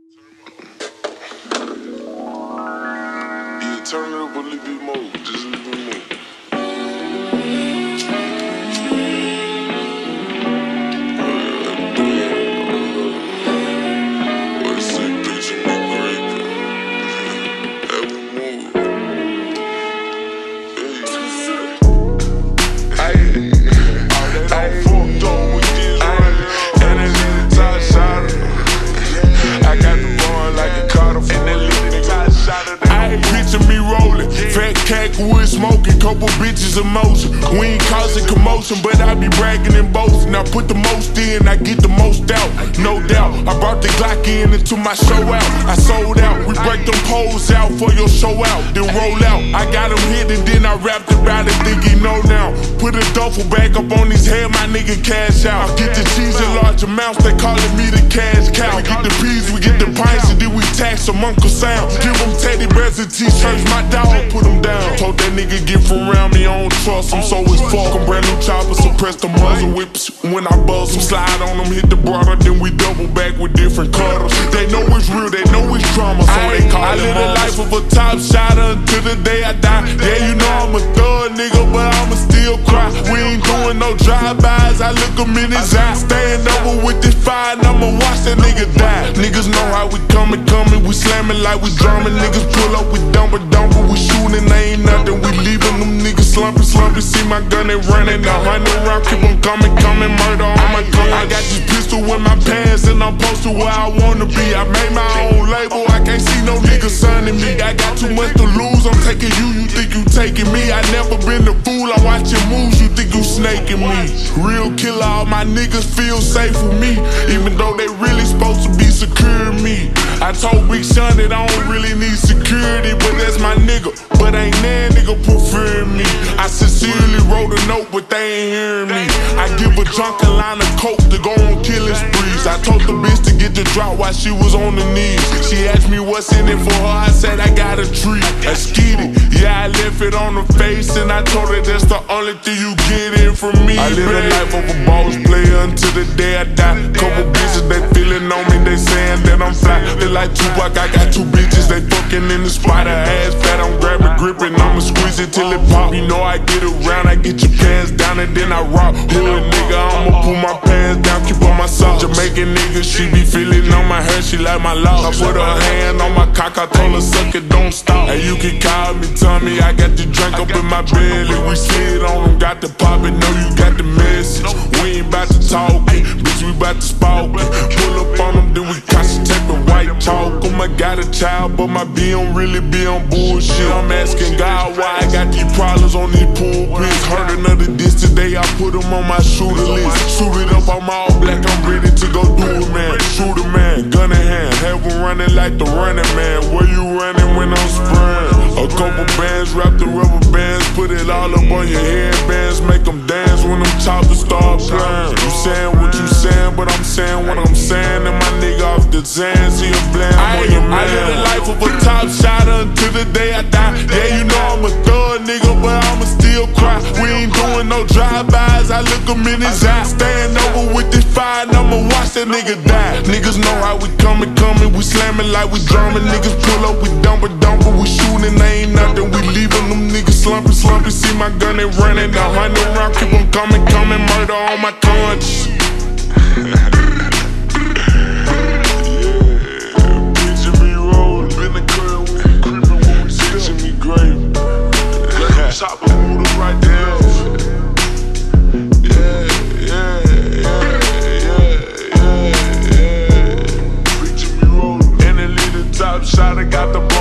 Yeah, turn it up a little bit more, just a little bit more. Wood smoking, couple bitches in motion. We ain't causing commotion, but I be bragging and boasting. I put the most in, I get the most out, no doubt. I brought the Glock in into my show out. I sold out, we break them poles out for your show out, then roll out. I got him hit and then I rapped about it, think he know now. Put a duffel bag up on his head, my nigga cash out. Get the cheese in large amounts, they calling me the cash cow. We get the peas, we get the pints, and then we tax them Uncle Sam. Give them teddy bears and t-shirts, my dog put them down. Told that nigga get from around me, I don't trust him, so it's fuck. I'm brand new chopper, suppress the muzzle whips. When I buzz him, slide on him, hit the broader, then we double back with different cutters. They know it's real, they know it's drama, so they call it. I live the life of a top shotter until the day I die. Yeah, you know I'm a thug nigga, but I'ma still cry. We ain't doing no drive-bys, I look him in his eye. Staying over with this fire, and I'ma watch that nigga die. Niggas know how we coming, we slamming like we drumming. Niggas pull up, we dumper, we shooting, they ain't nothing, we leaving them niggas slumping. See my gun, they running, 100 round, keep them coming, murder on my gun. I got this pistol in my pants and I'm posted where I wanna be. I made my own label, I can't see no niggas signing me. I got too much to lose, I'm taking you think you taking me. I never been the fool, I watch your moves, you think you snaking me. Real killer, all my niggas feel safe with me, even though they really supposed to be securing me. I told Big Sean that I don't really need security, but that's my nigga. But ain't that nigga preferring me. I sincerely wrote a note, but they ain't hearing me. I give a drunk a line of coke to go on killing sprees. I told the bitch to get the drop while she was on the knees. She asked me what's in it for her, I said I got a tree, a skeety. Yeah, I left it on her face and I told her that's the only thing you get in from me. I live the life of a boss player until the day I die. Couple bitches, they feeling on me, they saying that I'm fly. They like Tupac, I got two bitches, they fucking in the spot. Her ass fat, I'm grabbing, gripping, I'ma squeeze it till it pop. You know I get around, I get your pants down and then I rock. Hood nigga, I'ma pull my pants down, keep on my socks. Jamaican nigga, she be feeling on my hair, she like my locks. I put her hand on my cock, I told her suck it, don't stop. And you can call me, tell me I got the drink up in my belly. We slid on them, got the pop it, know you got the message. We ain't bout to talk it, bitch, we bout to spark it. Pull up on them, then we concentrate the white chalk. I got a child, but my B don't really be on bullshit. I'm asking God why I got these problems on these pulpits. Heard another diss today, I put them on my shooter list. Shoot it up, I'm all black, I'm ready to go do it, man. Shoot a man, gun in hand, have them running like the running man. Where you running when I'm spraying? A couple bands, wrapped in rubber bands, put it all up on your headbands, make them dance when them choppers start playing. You saying what you saying, but I'm saying what I'm saying. And my nigga off the Zan, see him bland, I'm on your man. I live the life of a top shotter until the day I die. Yeah, you know I'm a thug nigga, but I'ma still cry. We ain't doing no drive-bys, I look him in his eye. Staying over with this fire and I'ma watch that nigga die. Niggas know how we coming, we slamming like we drumming. Niggas pull up, we dumper, we shooting, they ain't nothing. We leaving them niggas slumping. See my gun, they running, 100 round, keep them coming, murder on my conscience. Chopper moved up right there. Yeah. Reaching me rollin'. And a little top shot, I got the